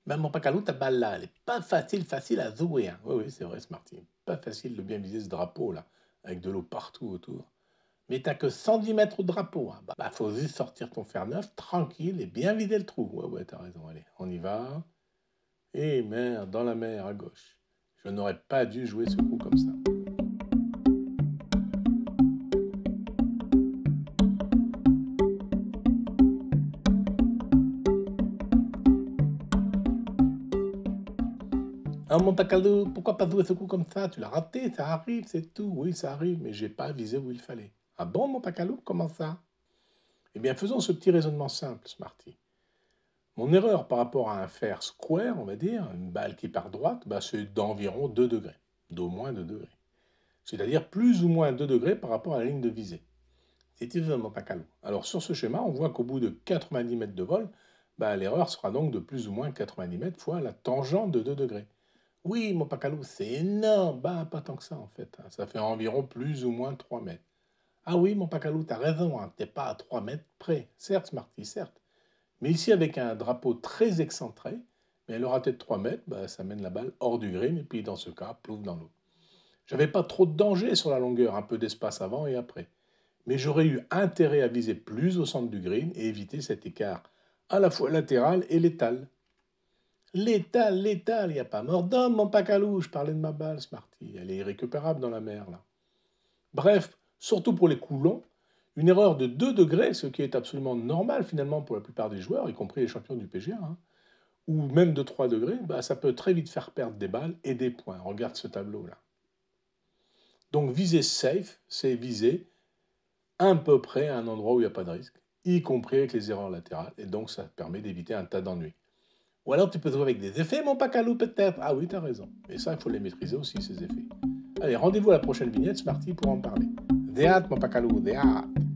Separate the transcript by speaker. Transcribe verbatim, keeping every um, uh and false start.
Speaker 1: Ben, mon Pacalou, ta balle là, elle est pas facile, facile à jouer, hein. Oui, oui, c'est vrai, Smarty. Pas facile de bien viser ce drapeau là, avec de l'eau partout autour. Mais t'as que cent dix mètres au drapeau, hein. Bah, bah, faut juste sortir ton fer neuf, tranquille, et bien vider le trou. Ouais, ouais, t'as raison, allez, on y va. Et merde, dans la mer, à gauche. Je n'aurais pas dû jouer ce coup comme ça. Ah, mon Pacalou, pourquoi pas jouer ce coup comme ça? Tu l'as raté, ça arrive, c'est tout. Oui, ça arrive, mais j'ai pas visé où il fallait. Ah bon, mon Pacalou, comment ça? Eh bien, faisons ce petit raisonnement simple, Smarty. Mon erreur par rapport à un fer square, on va dire, une balle qui part droite, bah, c'est d'environ deux degrés, d'au moins deux degrés. C'est-à-dire plus ou moins deux degrés par rapport à la ligne de visée. C'est évidemment pas calme. Alors sur ce schéma, on voit qu'au bout de quatre-vingt-dix mètres de vol, bah, l'erreur sera donc de plus ou moins quatre-vingt-dix mètres fois la tangente de deux degrés. Oui, mon pacalou, c'est énorme. Bah, pas tant que ça en fait. Ça fait environ plus ou moins trois mètres. Ah oui, mon pacalou, t'as raison, hein, t'es pas à trois mètres près. Certes, Smarty, certes. Mais ici, avec un drapeau très excentré, mais elle aura peut-être trois mètres, bah, ça mène la balle hors du green, et puis dans ce cas, plouf dans l'eau. J'avais pas trop de danger sur la longueur, un peu d'espace avant et après. Mais j'aurais eu intérêt à viser plus au centre du green et éviter cet écart, à la fois latéral et létal. Létal, létal, il n'y a pas mort d'homme, mon pacalou, je parlais de ma balle, Smarty, elle est irrécupérable dans la mer, là. Bref, surtout pour les coups longs, une erreur de deux degrés, ce qui est absolument normal finalement pour la plupart des joueurs, y compris les champions du P G A, hein, ou même de trois degrés, bah, ça peut très vite faire perdre des balles et des points. Regarde ce tableau-là. Donc viser safe, c'est viser à peu près à un endroit où il n'y a pas de risque, y compris avec les erreurs latérales, et donc ça permet d'éviter un tas d'ennuis. Ou alors tu peux jouer avec des effets, mon pacalou, peut-être. Ah oui, t'as raison. Et ça, il faut les maîtriser aussi, ces effets. Allez, rendez-vous à la prochaine vignette, Smarty, pour en parler. Des hâtes, mon pacalou, des hâtes.